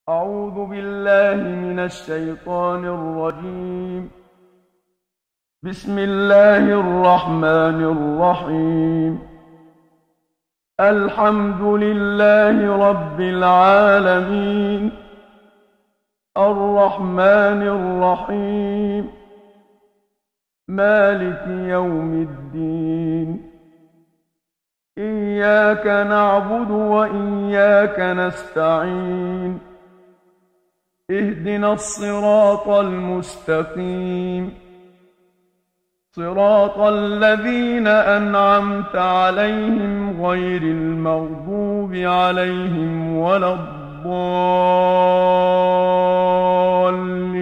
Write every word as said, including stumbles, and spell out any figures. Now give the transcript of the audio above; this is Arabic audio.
أعوذ بالله من الشيطان الرجيم. بسم الله الرحمن الرحيم. الحمد لله رب العالمين، الرحمن الرحيم، مالك يوم الدين. إياك نعبد وإياك نستعين. اهدنا الصراط المستقيم، صراط الذين أنعمت عليهم غير المغضوب عليهم ولا الضالين.